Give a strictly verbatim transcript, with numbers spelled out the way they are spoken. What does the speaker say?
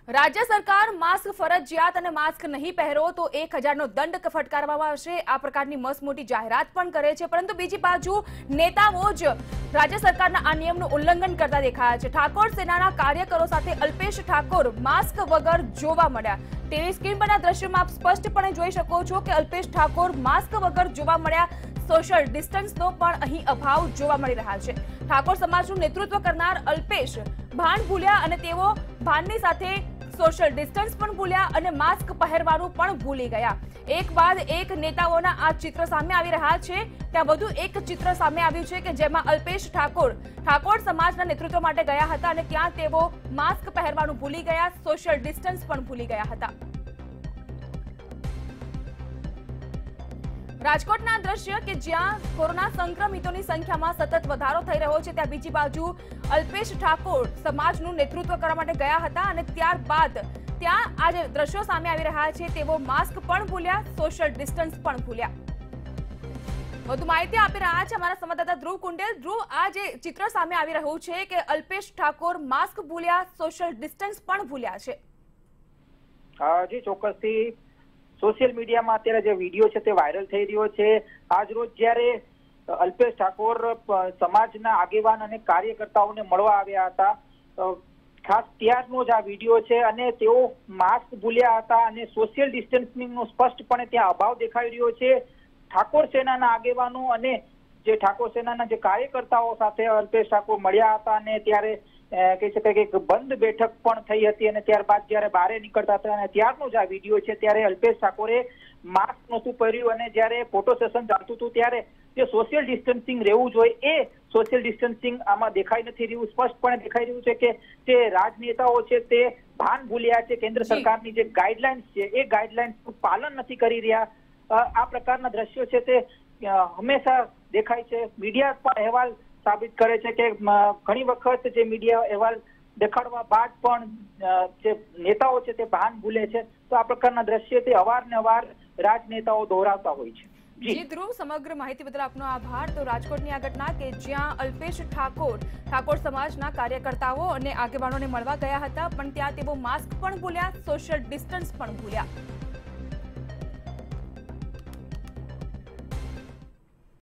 राज्य सरकार मास्क फरजियात અને માસ્ક નહીં પહેરો તો એક હજાર નો દંડ ફટકારવામાં આવશે આ પ્રકારની મસ્ત મોટી જાહેરાત પણ કરે છે। પરંતુ બીજી બાજુ નેતાઓ જ રાજ્ય સરકારના આ નિયમનું ઉલ્લંઘન કરતા દેખાયા છે। ઠાકોર સેનાના કાર્યકરો સાથે અલ્પેશ ઠાકોર માસ્ક વગર જોવા મળ્યા। ટીવી સ્ક્રીન પરના દ્રશ્યમાં આપ સ્પષ્ટપણે જોઈ શકો છો કે અલ્પેશ ઠાકોર માસ્ક વગર જોવા મળ્યા। સોશિયલ ડિસ્ટન્સનો પણ અહીં અભાવ જોવા મળી રહ્યા છે। ઠાકોર સમાજનું નેતૃત્વ કરનાર અલ્પેશ ભાન ભૂલ્યા અને તેઓ ભાનની સાથે सोशल डिस्टन्स पण भूल्या અને માસ્ક પહેરવાનું પણ ભૂલી ગયા। એક બાદ એક નેતાઓના આ ચિત્ર સામે આવી રહ્યા છે। ત્યાં વધુ એક ચિત્ર સામે આવ્યું છે કે જેમાં અલ્પેશ ઠાકોર ઠાકોર સમાજના નેતૃત્વ માટે ગયા હતા અને ત્યાં તેઓ માસ્ક પહેરવાનું ભૂલી ગયા, સોશિયલ ડિસ્ટન્સ પણ ભૂલી ગયા હતા। રાજકોટના દ્રશ્ય કે જ્યાં કોરોના સંક્રમિતોની સંખ્યામાં સતત વધારો થઈ રહ્યો છે ત્યાં બીજી બાજુ અલ્પેશ ઠાકોર સમાજનું નેતૃત્વ કરવા માટે ગયા હતા અને ત્યારબાદ ત્યાં આ જે દ્રશ્યો સામે આવી રહ્યા છે તેઓ માસ્ક પણ ભૂલ્યા, સોશિયલ ડિસ્ટન્સ પણ ભૂલ્યા। વધુ માહિતી આપી રહ્યા છે અમારા સંવાદદાતા ધ્રુવ કુંડેલ। ધ્રુવ, આ જે ચિત્ર સામે આવી રહ્યું છે કે અલ્પેશ ઠાકોર માસ્ક ભૂલ્યા, સોશિયલ ડિસ્ટન્સ પણ ભૂલ્યા છે। જી ચોક્કસથી सोशल मीडिया में अत्यारे जो वीडियो है वायरल थई रह्यो छे। आज रोज ज्यारे अल्पेश ठाकोर समाजना आगेवान अने कार्यकर्ताओने मळवा आव्या हता, खास त्यारनो ज आ वीडियो छे अने तेओ मास्क भूल्या हता अने सोशियल डिस्टन्सिंगनो स्पष्टपणे त्यां अभाव देखाई रह्यो छे। ठाकोर सेनाना आगेवानो अने जे ठाकोर सेनाना जे कार्यकर्ताओ साथे अल्पेश ठाकोर मळ्या हता अने त्यारे કહી શકાય કે બંધ બેઠક પણ થઈ હતી અને ત્યારબાદ જ્યારે બહાર નીકળતા હતા અને ત્યારનો જ આ વિડીયો છે ત્યારે અલ્પેશ ઠાકોરે માસ્ક નહોતું પહેર્યું અને જ્યારે ફોટો સેશન ચાલતું હતું ત્યારે જે સોશિયલ ડિસ્ટન્સિંગ રહેવું જોઈએ એ સોશિયલ ડિસ્ટન્સિંગ આમાં દેખાઈ નથી રહ્યું। સ્પષ્ટપણે દેખાઈ રહ્યું છે કે જે રાજનેતાઓ છે તે ભાન ભૂલ્યા છે, કેન્દ્ર સરકારની જે ગાઈડલાઇન્સ છે એ ગાઈડલાઇન્સનું પાલન નથી કરી રહ્યા। આ પ્રકારના દ્રશ્યો છે તે હંમેશા દેખાય છે। મીડિયા પણ અહેવાલ साबित करे छे के घणी वखत जे मीडिया अहेवाल देखाडवा बाद पण जे नेताओ छे ते भान भूले छे। तो आ प्रकारना दृश्य ते अवारनवार राजनेताओ दोहरावता होय छे। जी ध्रुव, समग्र माहिती बदल आपनो आभार। तो राजकोटनी आ घटना के ज्यां अल्पेश ठाकोर ठाकोर समाजना कार्यकर्ताओ अने आगेवानोने मळवा गया हता पण त्यां तेओ मास्क पण भूल्या, सोशિયલ ડિસ્ટન્સ પણ ભૂલ્યા।